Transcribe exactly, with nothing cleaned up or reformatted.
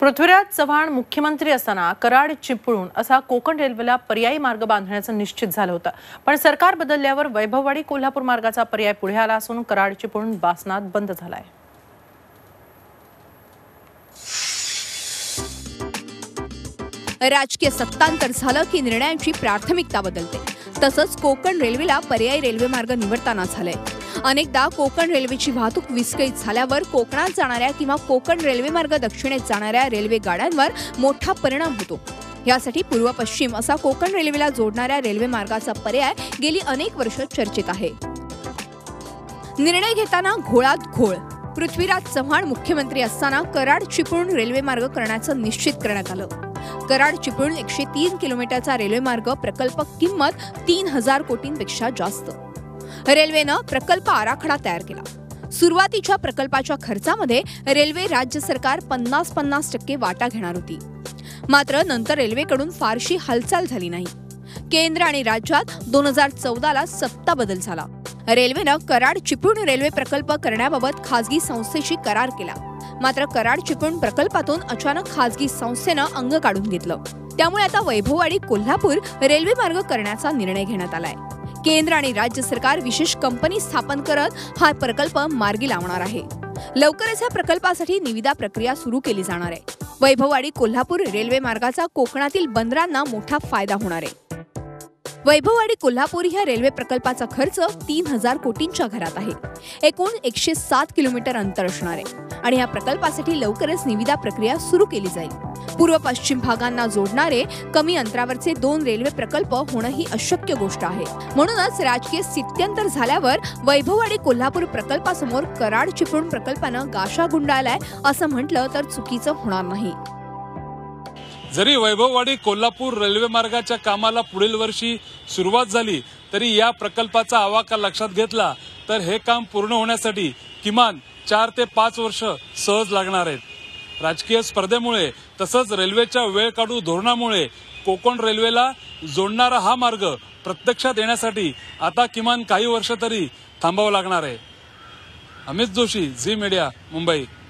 पृथ्वीराज चव्हाण मुख्यमंत्री असताना कराड चिपळूण असा कोकण रेल्वेला पर्यायी मार्ग बांधण्याचं निश्चित झालं होतं, पण सरकार बदलल्यावर वैभववाडी कोल्हापूर मार्गाचा पर्याय पुढे आला असून कराड चिपळूण बासनात बंद झालाय। राजकीय सत्तांतर झालं की निर्णयांची प्राथमिकता बदलते, तसंच कोकण रेल्वेला पर्यायी रेल्वे मार्ग निवडताना झालंय। अनेकदा कोकण रेल्वेची वाहतूक विस्कळीत झाल्यावर कोकणात जाणाऱ्या किंवा कोकण रेल्वे मार्ग दक्षिणेत जाणाऱ्या रेल्वे गाड्यांवर मोठा परिणाम होतो। यासाठी पूर्व पश्चिम असा कोकण रेल्वेला जोडणाऱ्या रेल्वे मार्गाचा पर्याय गेली अनेक वर्ष चर्चेत आहे। निर्णय घेताना घोळात घोळ। पृथ्वीराज चव्हाण मुख्यमंत्री असताना कराड चिपळूण रेल्वे मार्ग करण्याचं निश्चित करण्यात आलं। कराड चिपळूण एकशे तीन किलोमीटरचा रेल्वे मार्ग प्रकल्प किंमत तीन हजार कोटींपेक्षा जास्त। रेल्वेनं प्रकल्प आराखडा तयार केला। सुरुवातीच्या प्रकल्पाच्या खर्चामध्ये रेल्वे राज्य सरकार पन्नास पन्नास टक्के वाटा घेणार होती, मात्र नंतर रेल्वेकडून फारशी हालचाल झाली नाही। केंद्र आणि राज्यात दोन हजार चौदा ला सत्ता बदल झाला। रेल्वेनं कराड चिपळूण रेल्वे प्रकल्प करण्याबाबत खासगी संस्थेशी करार केला, मात्र कराड चिपळूण प्रकल्पातून अचानक खासगी संस्थेनं अंग काढून घेतलं। त्यामुळे आता वैभववाडी कोल्हापूर रेल्वे मार्ग करण्याचा निर्णय घेण्यात आलाय। केंद्र आणि राज्य सरकार विशेष कंपनी स्थापन करत हा प्रकल्प मार्गी लावणार आहे। लवकरच या प्रकल्पासाठी निविदा प्रक्रिया सुरू केली जाणार आहे। वैभववाडी कोल्हापूर रेल्वे मार्गाचा कोकणातील बंदरांना मोठा फायदा होणार आहे। वैभववाडी कोल्हापूर ह्या रेल्वे प्रकल्पाचा खर्च तीन हजार कोटींच्या घरात आहे। एकूण एकशे सात किलोमीटर अंतर असणार आहे आणि या प्रकल्पासाठी लवकरच निविदा प्रक्रिया सुरू केली जाईल। पूर्व पश्चिम भागांना जोडणारे कमी अंतरावरचे दोन रेल्वे प्रकल्प होणं ही अशक्य गोष्ट आहे। म्हणूनच राजकीय स्थित्यंतर झाल्यावर वैभववाडी कोल्हापूर प्रकल्पासमोर कराड चिपळूण प्रकल्पानं गाशा गुंडाळलाय असं म्हटलं तर चुकीचं होणार नाही। जरी वैभववाडी कोल्हापूर रेल्वे मार्गाच्या कामाला पुढील वर्षी सुरुवात झाली, तरी या प्रकल्पाचा आवाका लक्षात घेतला तर हे काम पूर्ण होण्यासाठी किमान चार ते पाच वर्ष सहज लागणार आहेत। राजकीय स्पर्धेमुळे तसंच रेल्वेच्या वेळ काढू धोरणामुळे कोकण रेल्वेला जोडणारा हा मार्ग प्रत्यक्षात येण्यासाठी आता किमान काही वर्ष तरी थांबावं लागणार आहे। Amit Joshi, Zee Media, Mumbai.